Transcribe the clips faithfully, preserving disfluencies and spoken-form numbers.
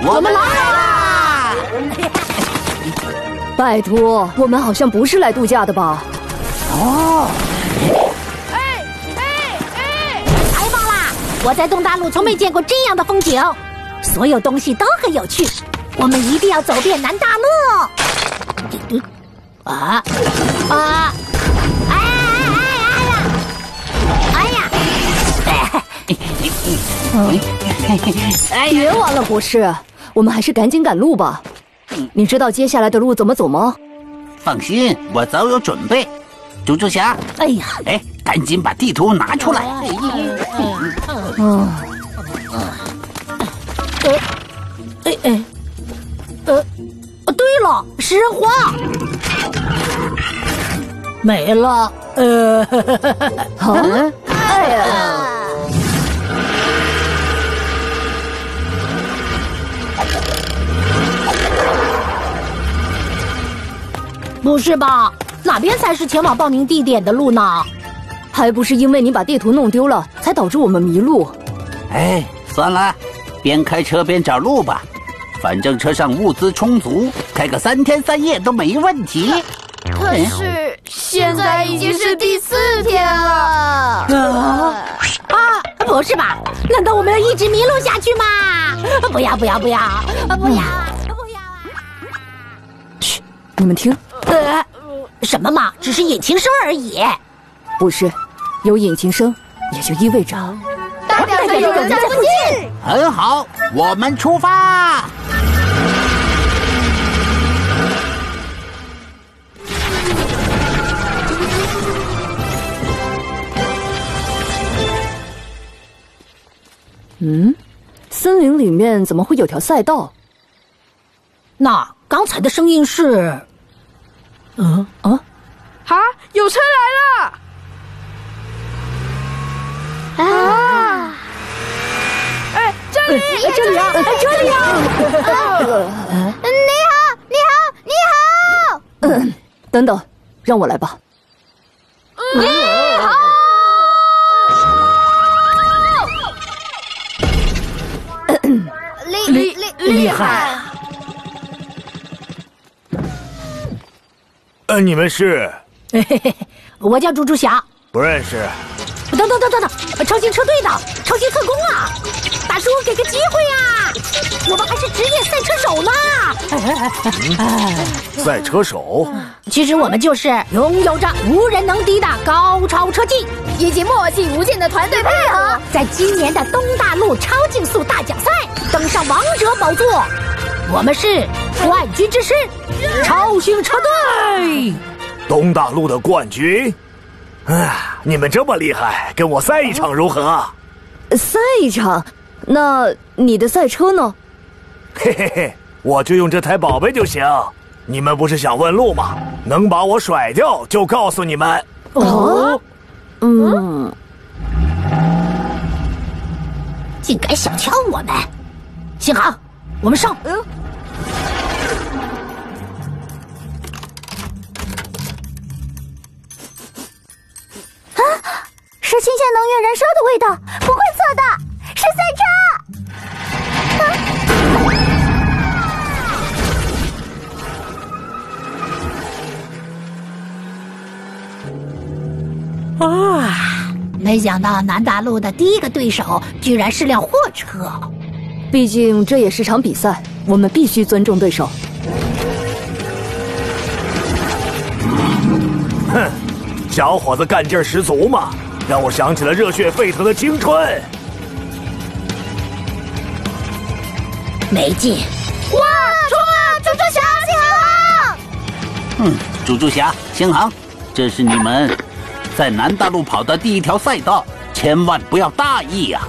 我们来啦！ 拜托，我们好像不是来度假的吧？ 哦， 哎哎哎！太棒啦！我在东大陆从没见过这样的风景，所有东西都很有趣。我们一定要走遍南大陆。啊啊！哎哎哎呀！哎呀！ 别玩了，博士，我们还是赶紧赶路吧。你知道接下来的路怎么走吗？ 放心，我早有准备。猪猪侠， 哎呀， 哎，赶紧把地图拿出来。 嗯， 呃，哎哎，呃，对了，食人花没了。呃， 啊，哎呀！ 不是吧？哪边才是前往报名地点的路呢？ 还不是因为你把地图弄丢了，才导致我们迷路。 哎，算了，边开车边找路吧，反正车上物资充足，开个三天三夜都没问题。 可是现在已经是第四天了。 啊啊！不是吧？难道我们要一直迷路下去吗？不要不要不要！不要不要啊！ 嘘，你们听。 呃，什么嘛，只是引擎声而已。 不是，有引擎声，也就意味着代表着有人在附近。 很好，我们出发。 嗯，森林里面怎么会有条赛道？ 那刚才的声音是……嗯啊啊！有车来了！啊！哎，这里， 哎这里啊，哎这里啊！ 你好，你好，你好！ 嗯，等等，让我来吧。 你好！厉厉厉厉害！ 呃，你们是？ 嘿嘿嘿，我叫猪猪侠。 不认识。 等等等等等，超星车队的超星特工啊！大叔，给个机会呀！我们还是职业赛车手呢。 嗯、赛车手？ 其实我们就是拥有着无人能敌的高超车技以及默契无间的团队配合， 在今年的东大陆超竞速大奖赛登上王者宝座。我们是冠军之师，超星车队。 东大陆的冠军？哎，你们这么厉害，跟我赛一场如何？ 赛一场？那你的赛车呢？ 嘿嘿嘿，我就用这台宝贝就行。你们不是想问路吗？能把我甩掉就告诉你们。 哦，嗯， 竟敢小瞧我们！幸好我们上。嗯。 啊，是新鲜能源燃烧的味道，不会错的，是赛车。啊！没想到南大陆的第一个对手居然是辆货车。 毕竟这也是场比赛，我们必须尊重对手。 哼，小伙子干劲儿十足嘛，让我想起了热血沸腾的青春。 没劲！ 哇，冲啊！猪猪侠，星航！ 嗯，猪猪侠，星航，这是你们在南大陆跑的第一条赛道，千万不要大意呀、啊！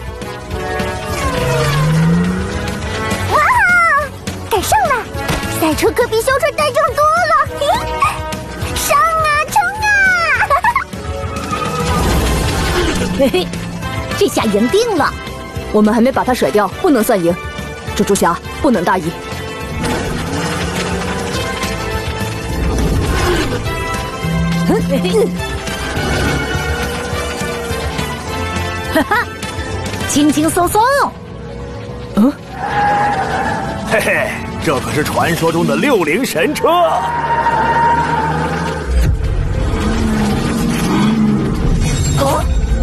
哇，赶上了！赛车可比修车带重多了。嘿，上啊，冲啊！ 嘿嘿，这下赢定了。 我们还没把他甩掉，不能算赢。猪猪侠不能大意。 哈哈，轻轻松松。 嗯。 嘿嘿，这可是传说中的六灵神车。 哦，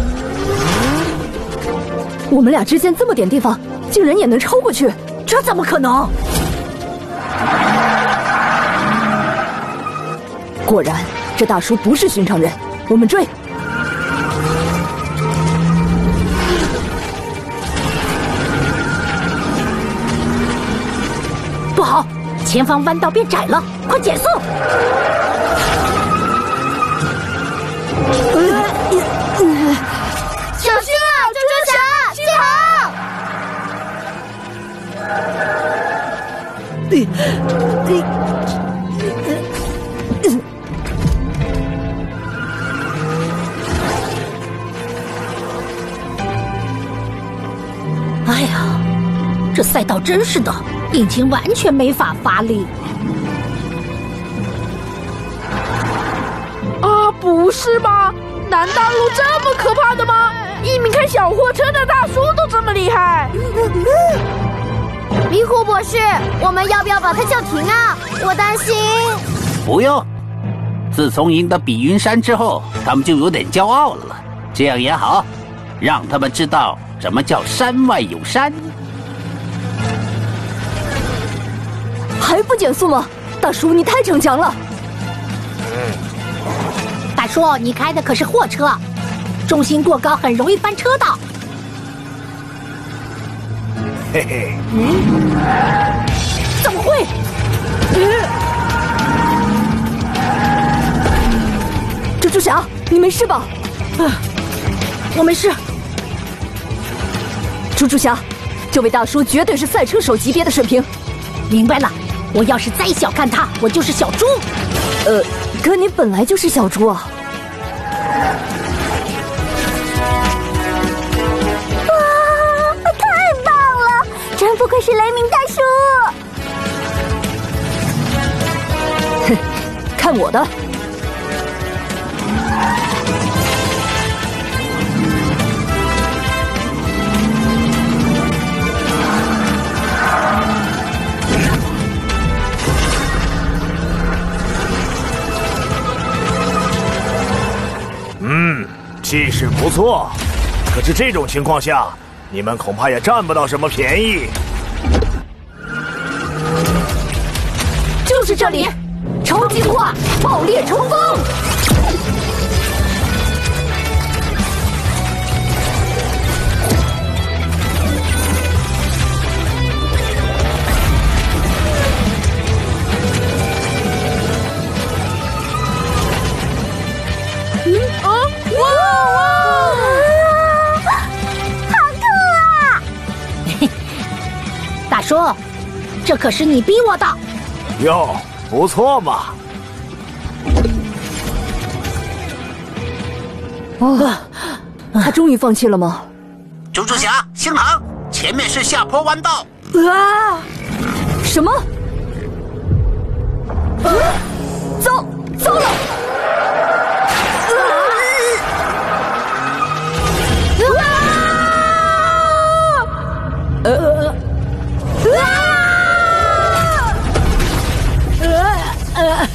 我们俩之间这么点地方，竟然也能超过去， 这怎么可能？ 果然，这大叔不是寻常人，我们追。 不好，前方弯道变窄了，快减速！ 小心啊，蜘蛛侠，幸好！哎呀，这赛道真是的，引擎完全没法发力。 啊，不是吗？南大陆这么可怕的吗？一名开小货车的大叔都这么厉害。 迷糊博士，我们要不要把他叫停啊？我担心。 不用，自从赢得比云山之后，他们就有点骄傲了。这样也好，让他们知道什么叫山外有山。 还不减速吗？大叔，你太逞强了。 大叔，你开的可是货车，重心过高很容易翻车的。 嘿嘿， 嗯，怎么会？ 蜘蛛侠，你没事吧？ 啊，我没事。 蜘蛛侠，这位大叔绝对是赛车手级别的水平。 明白了，我要是再小看他，我就是小猪。 呃，可你本来就是小猪啊。 真不愧是雷鸣大叔！ 哼，看我的！ 嗯，气势不错，可是这种情况下，你们恐怕也占不到什么便宜。 就是这里，超进化，爆裂冲锋！ 嗯啊，哇哇！ 好酷啊！ 大叔，这可是你逼我的。 哟，不错嘛！ 哦，他终于放弃了吗？ 蜘蛛侠，星航，前面是下坡弯道。 啊！什么？啊！糟糟了！呃呃。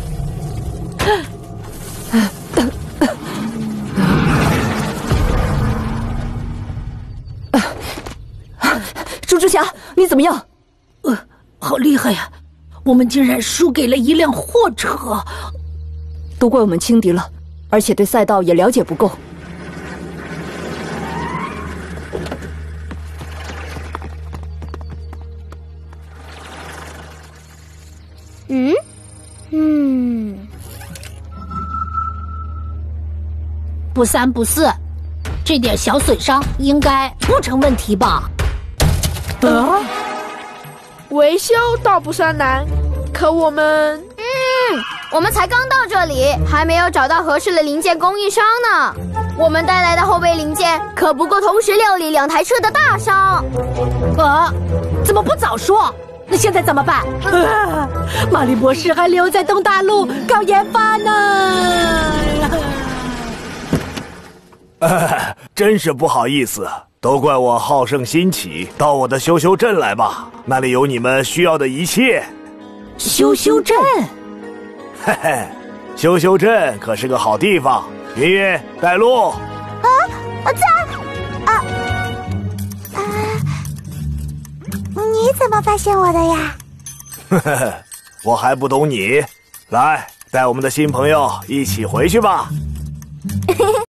蜘蛛侠，你怎么样？ 呃，好厉害呀！我们竟然输给了一辆货车， 都怪我们轻敌了，而且对赛道也了解不够。 嗯嗯， 不三不四，这点小损伤应该不成问题吧？ 啊，维修倒不算难，可我们…… 嗯，我们才刚到这里，还没有找到合适的零件供应商呢。我们带来的后备零件可不够同时料理两台车的大伤。 啊，怎么不早说？那现在怎么办？啊，玛丽博士还留在东大陆搞研发呢。 呃，真是不好意思， 都怪我好胜心起，到我的羞羞镇来吧，那里有你们需要的一切。 羞羞镇， 嘿嘿，羞羞镇可是个好地方。云云带路。 啊，我在。啊啊！你怎么发现我的呀？ 呵呵呵，我还不懂你。来，带我们的新朋友一起回去吧。